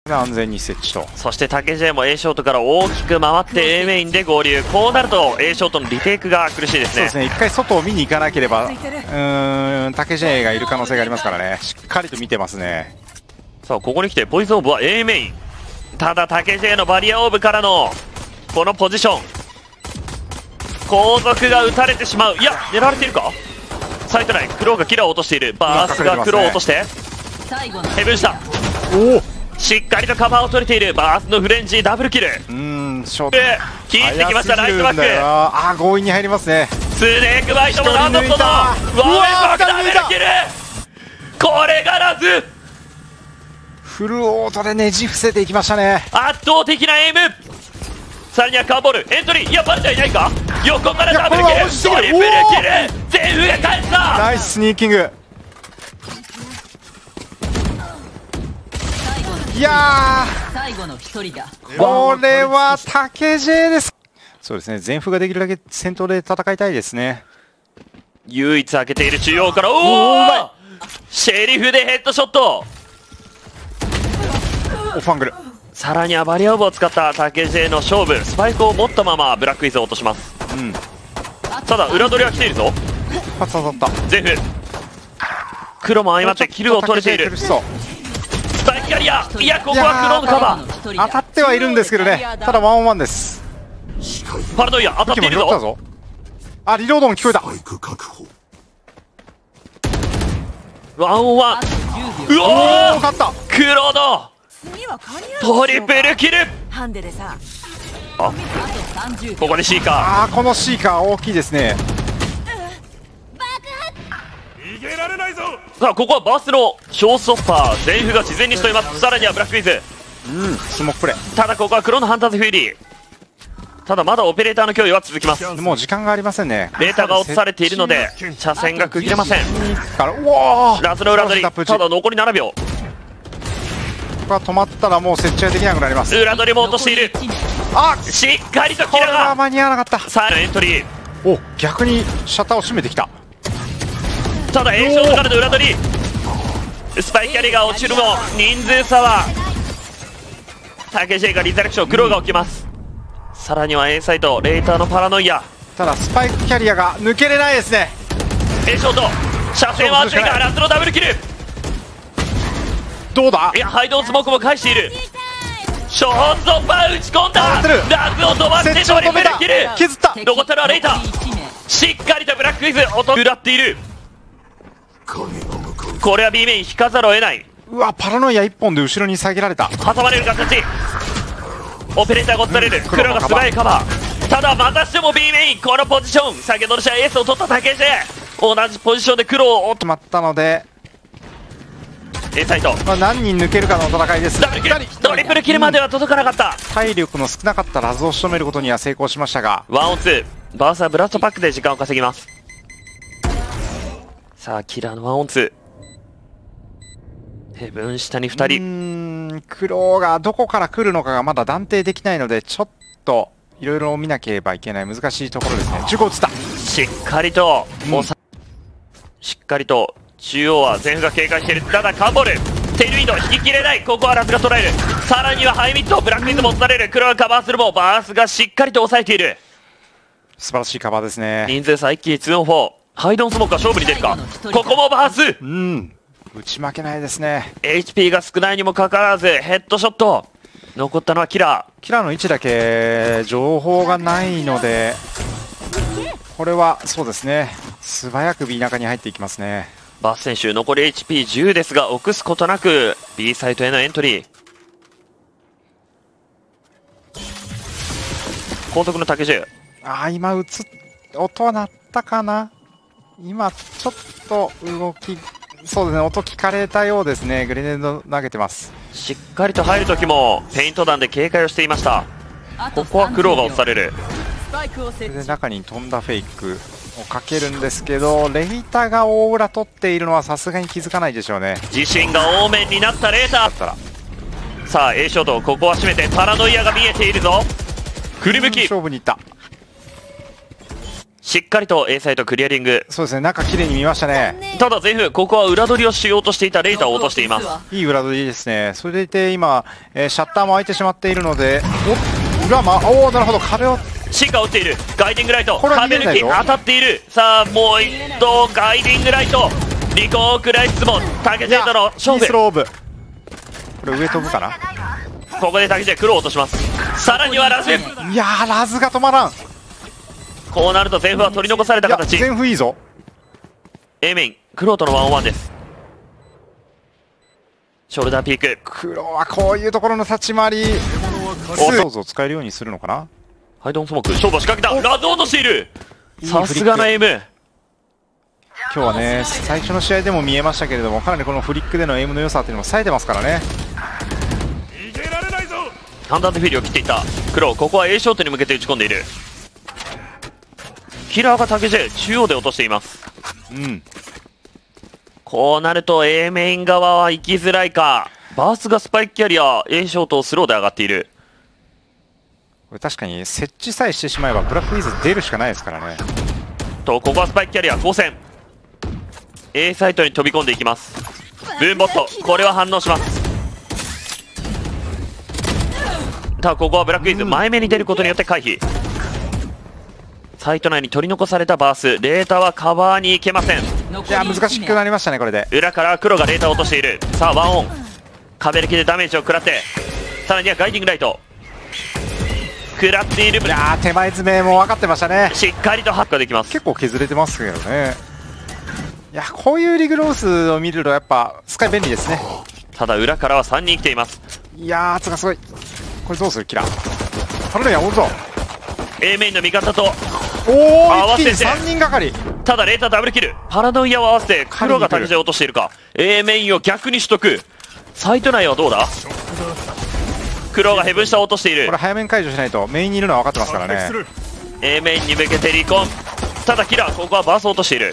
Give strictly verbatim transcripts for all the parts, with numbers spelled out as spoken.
安全に設置と。 そして竹 J も A ショートから大きく回って A メインで合流。こうなると A ショートのリテイクが苦しいですね。 そうですね、一回外を見に行かなければうーん竹 J がいる可能性がありますからね。しっかりと見てますね。 さあここに来てポイズンオーブは A メイン。ただ竹 J のバリアオーブからのこのポジション、後続が撃たれてしまう。いや狙われているか。サイト内クローがキラーを落としている。バースがクローを落としてヘブンした。 おお、 しっかりとカバーを取れている。バースのフレンジダブルキル。 うーんショート切ってきましたライトバック。 ああ強引に入りますね。 スネークバイトもなんとそのワンウェイバックダブルキル。これがラズフルオートでねじ伏せていきましたね。 圧倒的なエイム。さらにはカーボールエントリー。いやバレてはいないか。横からダブルキルトリプルキル。全部が返した。 ナイススニーキング。いやーこれは竹 J です。そうですね、全符ができるだけ先頭で戦いたいですね。 唯一開けている中央からおおシェリフでヘッドショット。 オファングル。さらにはバリアオブを使った竹 J の勝負。スパイクを持ったままブラックイズを落とします、うん、ただ裏取りは来ているぞ。 パツ当たった。 全フ黒も相まってキルを取れている。スパイクキャリア。いやここはクローのカバー当たってはいるんですけどね。ただワンオンワンです。 パラノイア当たっているぞ。 あリロードも聞こえた。 ワンオンワン。うおー勝った。クロードトリプルキル。あここでシーカー。 ああこのシーカー大きいですね。 逃げられないぞ。さあここはバースのショーストッパー全フが事前に仕留めます。さらにはブラックイズ。 うんスモークプレー。 ただここは黒のハンターズフューリー。ただまだオペレーターの脅威は続きます。 もう時間がありませんね。 データが落とされているので車線が区切れません。ラズの裏取り。ただ残りななびょう。 ここは止まったらもう設置ができなくなります。 裏取りも落としている。あしっかりとキラが間に合わなかった。 さあエントリー。 お逆にシャッターを閉めてきた。 ただ A ショートからの裏取り。スパイキャリが落ちるも人数差は竹 J がリザレクション。クローが起きます、うん、さらには A サイトレイターのパラノイア。 ただスパイクキャリアが抜けれないですね。 A ショート車線は熱いがラスのダブルキル。 どうだ。 いやハイドンスモークも返している。ショートパー打ち込んだ。ラスを飛ばしてトリプルキル。 削った。 残ったのはレイター。しっかりとブラックイズ音食らっている。これは B メイン引かざるを得ない。 うわパラノイアいっぽんで後ろに下げられた。 挟まれる形。オペレーターが落とされる。黒が素早いカバー。ただまたしても B メインこのポジション。先ほどの試合エースを取った竹 J 同じポジションで黒を決まったので A サイト、 まあ、何人抜けるかの戦いです。 ダブルキルトリプルキルまでは届かなかった、 うん、体力の少なかったラズを仕留めることには成功しましたがワンオンツー。バーサーブラストパックで時間を稼ぎます。さあキラーのワンオンツー。ヘブン下にふたり。うーん黒がどこから来るのかがまだ断定できないのでちょっといろいろ見なければいけない難しいところですね。じゅうご打つた。 しっかりと、うん、しっかりと中央は全部が警戒している。ただカンボールテールウィンド引ききれない。ここはラスが捉える。さらにはハイミットブラックイズも押される。黒がカバーするもバースがしっかりと抑えている。 素晴らしいカバーですね。 人数差一気ににオンフォー。ハイドンスモークが勝負に出るか。ここもバース。 うん打ち負けないですね。 エイチピー が少ないにもかかわらずヘッドショット。残ったのはキラー。 キラーの位置だけ情報がないのでこれはそうですね素早く B 中に入っていきますね。 バス選手残り エイチピーじゅう ですが臆すことなく B サイトへのエントリー。後続の竹中。 ああ今打つ音は鳴ったかな。今ちょっと動きそうですね音聞かれたようですね。グレネード投げてます。 しっかりと入る時もペイント弾で警戒をしていました。ここはクローが押される。 それで中に飛んだフェイクをかけるんですけどレイタが大裏取っているのはさすがに気づかないでしょうね。 自身が多面になったレーター。さあ A ショートここは締めてパラノイアが見えているぞ。振り向き勝負にいった。 しっかりと A サイトクリアリング。 そうですね、中綺麗に見ましたね。 ただゼフ、ここは裏取りをしようとしていたレイターを落としています。 いい裏取りですね。それでいて今、えーシャッターも開いてしまっているので、お裏まおお、なるほど、壁を進化を打っている。ガイディングライト、 これは逃げ壁れないぞ抜き当たっている。さあもう一度ガイディングライト、リコークライスも竹ジェイとの勝負。 ピースローブ、これ上飛ぶかな。 ここで竹ジェイ黒を落とします。さらにはラズ、 いやー、ラズが止まらん。 こうなるとゼフは取り残されたいや形。 全フいいぞ。 A メイン黒とのワンオンワンです。ショルダーピーク、 黒はこういうところの立ち回り、 おソーズを使えるようにするのかな。 ハイドンスモーク、勝負を仕掛けた。ラズを落としている。 いいさすがのエイム。 今日はね、最初の試合でも見えましたけれども、かなりこのフリックでのエイムの良さっていうのも冴えてますからね。 ハンダーズフィーリーを切っていった黒、ここは A ショートに向けて打ち込んでいる。キラーが竹 J 中央で落としています。 うん、 こうなると A メイン側は行きづらいか。バースがスパイクキャリア、 A ショートをスローで上がっている。 これ確かに設置さえしてしまえばブラックウィズ出るしかないですからね。 とここはスパイクキャリア光線 A サイトに飛び込んでいきます。ブーンボット、これは反応します。ただここはブラックウィズ前目に出ることによって回避。サイト内に取り残されたバース、レーターはカバーに行けません。 いや難しくなりましたね、これで。 裏から黒がレーターを落としている。さあワンオン、壁抜きでダメージを食らって、さらにはガイディングライト食らっている。 いやー、手前詰めも分かってましたね。 しっかりとハッカーできます。 結構削れてますけどね。いや、こういうリグロースを見るとやっぱスカイ便利ですね。 ただ裏からはさんにん来ています。 いやー、圧がすごい。これどうするキラー。ハルレやおるぞ。 A メインの味方とおお、 合わせて一気にさんにんがかり。 ただレーターダブルキル、パラノイアを合わせて黒が竹地を落としているか。 A メインを逆に取得。サイト内はどうだ。黒がヘブン下を落としている。 これ早めに解除しないとメインにいるのは分かってますからね。 A メインに向けてリコン、ただキラーここはバースを落としている。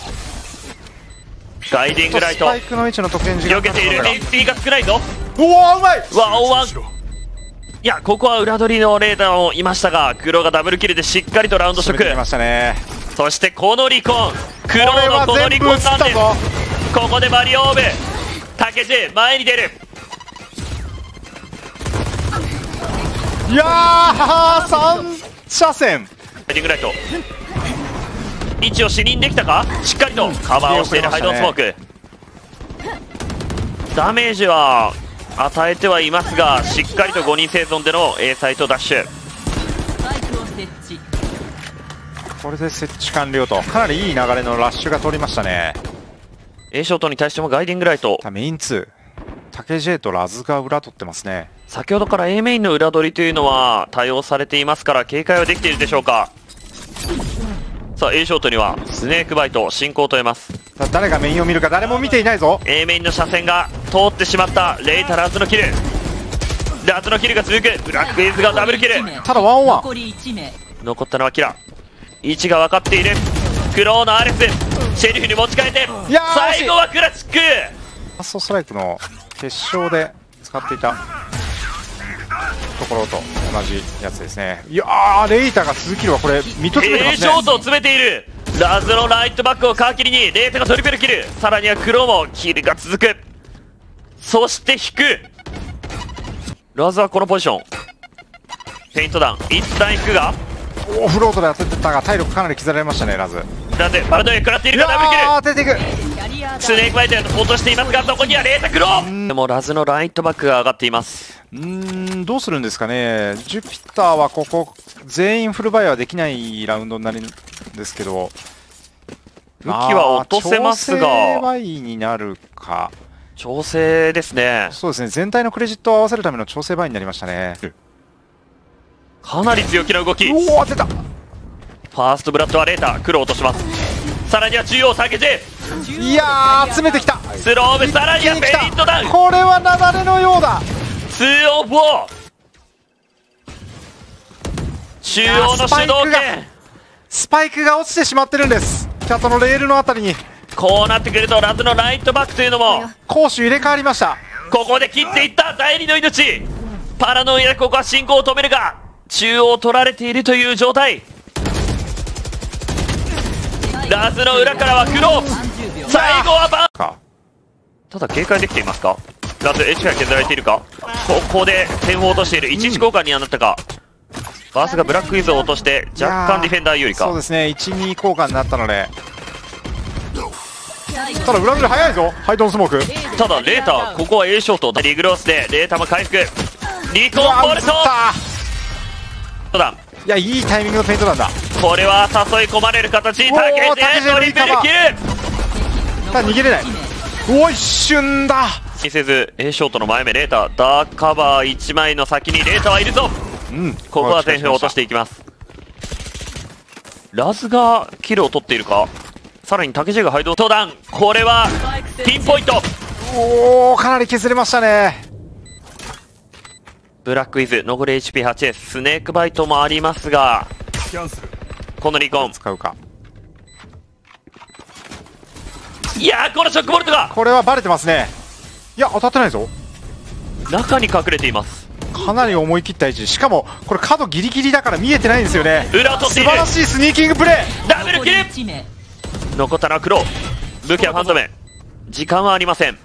ガイディングライトスパイクの位置の得点時間避けている。 エイチピー が少ないぞ。 おお、うまい。 ワンオンワン。いやここは裏取りのレーダーもいましたが、黒がダブルキルでしっかりとラウンド取得。 締めてきましたね。 そしてこのリコン、黒これはのこのリ全部映っコンなんです。 たぞ。 ここでバリオーブ、竹地前に出る。 いやー、さん車線。 ヘディングライト位置を視認できたか。しっかりとカバーをしているハイドンスモーク。ダメージは与えてはいますが、しっかりとごにん生存での A サイトダッシュ。 これで設置完了と、かなりいい流れのラッシュが取りましたね。 A ショートに対してもガイディングライト。 メインツー、竹 J とラズが裏取ってますね。 先ほどから A メインの裏取りというのは対応されていますから警戒はできているでしょうか。さあ A ショートにはスネークバイト進行を止めます。 だ誰がメインを見るか誰も見ていないぞ。 A メインの車線が通ってしまった。レイタラズのキル、ラズのキルが続く。ブラックイズがダブルキル。 ただワンオンワン。 残ったのはキラ。位置が分かっている。クローのアレスシェリフに持ち替えて、 いやー最後はクラチック。 ファーストストライクの決勝で使っていたところと同じやつですね。いやー、レイタが続きるはこれ見と詰めてま A すね。 ショートを詰めている。ラズのライトバックを皮切りにレイタがトリプルキル、さらにはクローもキルが続く。そして引く。ラズはこのポジションペイントダウン一旦引くが、 オフロードで当ててたが体力かなり削られましたね。ラズラズパラドイ食らっていいるがダブルキル。 やー、出ていく。 スネークバイトへと落としていますが、そこにはレータクロー。でもラズのライトバックが上がっています。 うーん、どうするんですかね。ジュピターはここ全員フルバイはできないラウンドになるんですけど、 武器は落とせますが調整バイになるか。 調整ですね。 そうですね、全体のクレジットを合わせるための調整バイになりましたね。 かなり強気な動き。フおお、当てた。 ァーストブラッドはレータ黒を落とします。さらには中央竹地いやー、詰めてきた。 スローブ、さらにはペイントダウン。 これは雪崩のようだ。 ツーオンフォー。中央の主導権。 スパイクが落ちてしまってるんです。キャットのレールのあたりにこうなってくるとラズのライトバックというのも攻守入れ替わりました。 ここで切っていった第二の命。パラノイアでここは進行を止めるが中央を取られているという状態。 ラズの裏からはクロー、最後はバーかただ警戒できていますか。ラズ エイチピー が削られているか。ここで点を落としている。いちいち交換にはなったか。バースがブラックウィズを落として若干ディフェンダー有利か。 そうですね、いちに交換になったので。ただ裏裏早いぞ、ハイドンスモーク。 ただレーター、ここは A ショートリグロースでレーターも回復。リコンボルトそうだ、 いや、いいタイミングのペイントなんだ。 これは誘い込まれる形。 おー竹内トリプルキル。 ただ逃げれない。おい、一瞬だ。 気にせず A ショートの前目レーター、ダークカバーいちまいの先にレーターはいるぞ。 うん、 ここは点数を落としていきます。ラズがキルを取っているか。さらに竹地がハイド登壇、これはピンポイント。 おお、かなり削れましたね。 ブラックイズ残り エイチピーはち です。スネークバイトもありますが、このリコン使うか。 いやー、このショックボルトがこれはバレてますね。いや、当たってないぞ。 中に隠れています。 かなり思い切った位置、しかもこれ角ギリギリだから見えてないんですよね。 裏を取っている。 素晴らしいスニーキングプレー。 ダブルキル。残ったのは黒。武器はファントム。時間はありません。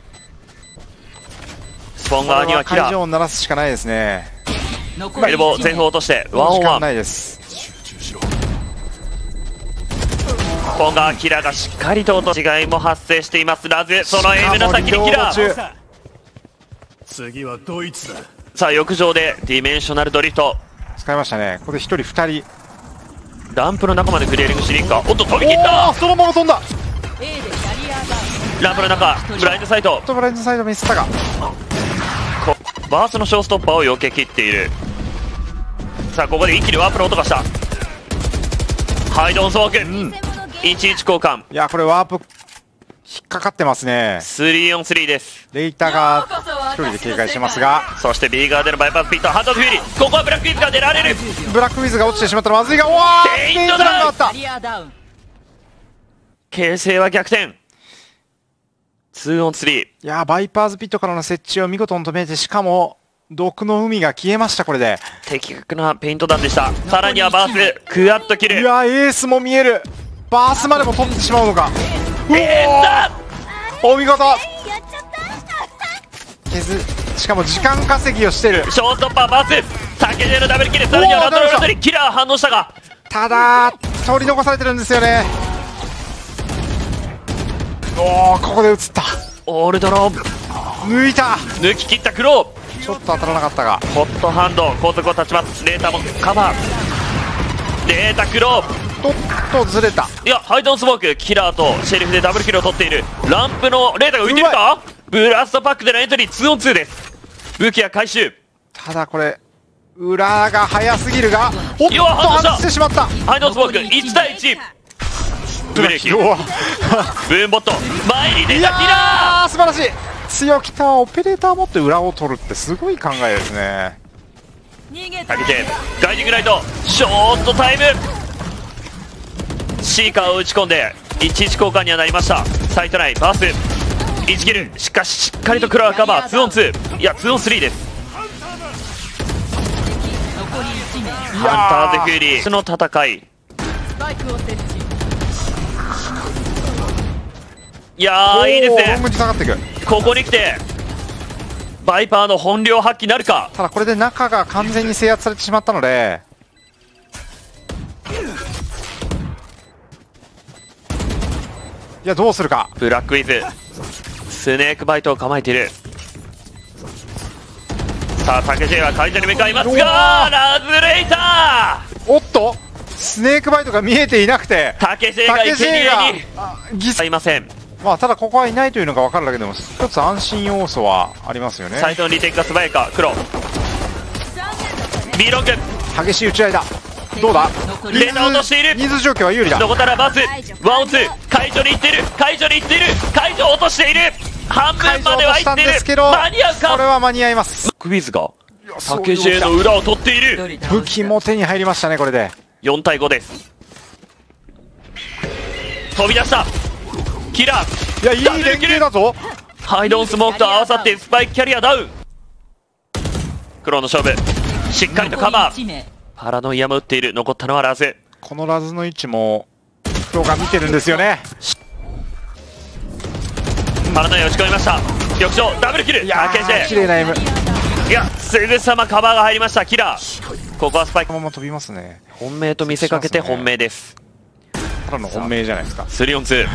スポン側にはキラ会場を鳴らすしかないですね。 エルボー前方落としてワンオン時間ワン。 ないです。 スポン側キラがしっかりと落とし違いも発生しています。ラズそのエイムの先にキラー。 次はドイツだ。 さあ浴場でディメンショナルドリフト使いましたね。ここでひとりふたりランプの中までクリアリングしに行くか。おっと飛び切っおた。 ー、そのまま飛んだ。 ランプの中ブラインドサイト、 ちょっとブラインドサイドミスったか。 こバースのショーストッパーを避け切っている。さあここで一気にワープの音がした。ハイドンスモーク、うん、いちいち交換。 いや、これワープ引っかかってますね。 スリーオンスリーです。 レイタが一人で警戒してますが、 そして B 側でのバイパスピットハンドオフフューリー。ここはブラックウィズが出られる。 ブラックウィズが落ちてしまったらまずいが、おわー、 ペイントダウンがあった。 形勢は逆転。ツーオンスリー。 いやー、バイパーズピットからの設置を見事に止めて、しかも毒の海が消えました。これで的確なペイント弾でした。さらにはバースクワッとキル。 いやー、エースも見える。バースまでも取ってしまうのか。 えーだお見事。削しかも時間稼ぎをしてる。 ショーストッパーバース竹でのダブルキル。さらにはラトラルラトリキラー反応したが、 ただ取り残されてるんですよね。おお、ここで映った。 オールドロー抜いた。 抜き切ったクロー。 ちょっと当たらなかったが、 ホットハンド後続を立ちます。レーターもカバー。レータクロー。 ちょっとずれた。 いや、ハイドンスモークキラーとシェリフでダブルキルを取っている。ランプのレータが浮いてるか。ブラストパックでのエントリー ツーオンツー です。武器は回収。 ただこれ裏が早すぎるが、おっとよ反応した外してしまった。 ハイドンスモークいちたいいち。ブレーキブ弱ーンボット前に出いたキラやー、素晴らしい。強気タワーオペレーター持って裏を取るってすごい考えですね。 ーかけてガイディングライトショートタイムシーカーを打ち込んでいちいち交換にはなりました。サイト内バースいちキル。しかししっかりとクラーカバー ツーオンツー。いや ツーオンスリー です。ハンターズフューリーの戦い。いやーいいですね。 ロングに下がっていく。 ここに来てバイパーの本領発揮なるか。 ただこれで中が完全に制圧されてしまったので、いや、どうするか。 ブラックウィズスネークバイトを構えている。さあ竹 J は会場に向かいますが、ラズレイター。 おっとスネークバイトが見えていなくて、 竹 J が生贄にあ犠牲。 いません。 まあただここはいないというのが分かるだけでも一つ安心要素はありますよね。 サイトのリテイクが素早いか。黒 B ロング激しい打ち合いだ。どうだ。 レーター落としている。 人数状況は有利だ。 残ったらバースワンオンツー。会場に行っている。会場に行っている。会場落としている。半分までは行っている。間に合うか。 これは間に合います。 クビズが竹 J の裏を取っている。 武器も手に入りましたね。これでよんたいごです。飛び出したキラー。 いや、いい連携だぞ。 ハイドンスモークと合わさってスパイクキャリアダウン。黒の勝負しっかりとカバー。パラノイアも打っている。残ったのはラズ。 このラズの位置も黒が見てるんですよね。 パラノイア打ち込みました。玉上ダブルキル。 いや竹ー綺地、 麗なエム。 いやすぐさまカバーが入りました。キラー、ここはスパイクこのまま飛びますね。 本命と見せかけて本命です。 ただの本命じゃないですか。 スリーオンツー。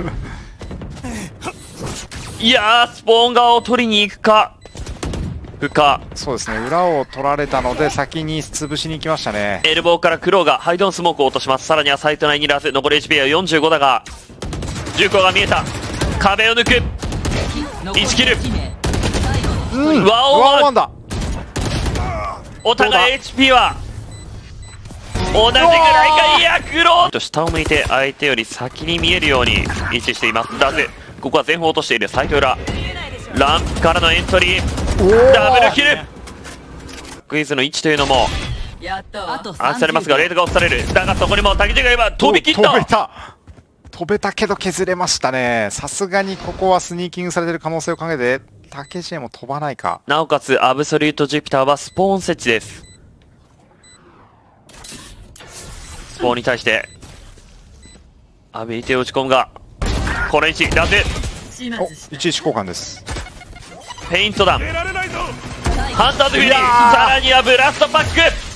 いやースポーン側を取りに行くか不可。 そうですね、裏を取られたので先に潰しに行きましたね。 エルボーからクローがハイドンスモークを落とします。さらにはサイト内にいらず、残り エイチピー はよんじゅうごだが銃口が見えた。壁を抜くいちキル。 うんワンオンワンワンワンだ。 お互い エイチピー は同じぐらいか。いやクロー下を向いて相手より先に見えるように位置しています。ダズ、ここは前方落としている。サイト裏ランプからのエントリーダブルキル。クイズの位置というのも暗されますがレートが押される。だがそこにも竹地が今飛び切った。 飛べた飛べたけど削れましたね。さすがにここはスニーキングされてる可能性を考えて竹地も飛ばないか。 なおかつアブソリュートジュピターはスポーン設置です。スポーンに対してアビリティを打ち込むがこの位置ラズおいちいち交換です。 ペイントダウンハンターズフィリー、 いやーさらにはブラストパック。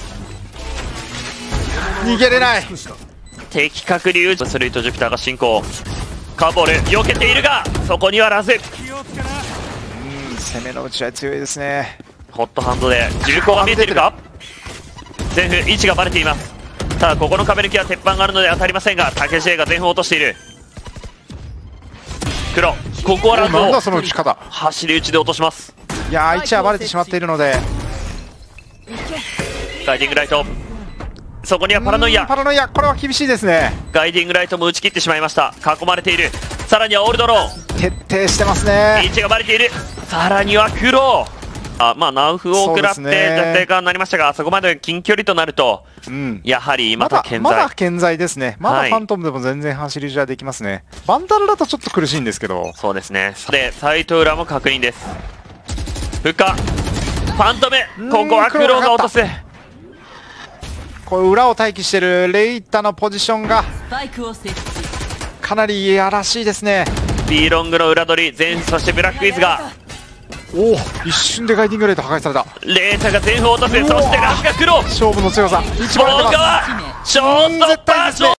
逃げれない。 的確にアブソリュートジュピターが進行。カーボール避けているがそこにはラズ。 うん攻めの打ち合い強いですね。 ホットハンドで銃口が見えているか。前方位置がバレています。ただここの壁抜きは鉄板があるので当たりませんが竹地が前方を落としている。黒ここはランドなんだその打ち方。 走り打ちで落とします。 いやー位置はバレてしまっているのでガイディングライト、そこにはパラノイア。 パラノイアこれは厳しいですね。 ガイディングライトも打ち切ってしまいました。囲まれている。さらにはオールドロー徹底してます位ね。 置がバレている。さらには黒あまあナウフを食らってそうですね弱体化になりましたが、そこまで近距離となるとうんやはりままだだ健在。 まだ健在ですね。まだはいファントムでも全然走りじゃできますね。バンダルだとちょっと苦しいんですけど。 そうですね。でサイト裏も確認です。フッカファントム、ここはクローが落とす。 これ裏を待機してるレイタのポジションがかなりいやらしいですね。 B ロングの裏取り全、そしてブラックイズがおお一瞬でガイディングレート破壊された。 レータが前方を落とす。そしてラスがクロー勝負の強さ一スポーン番出てます。 側ショートパーション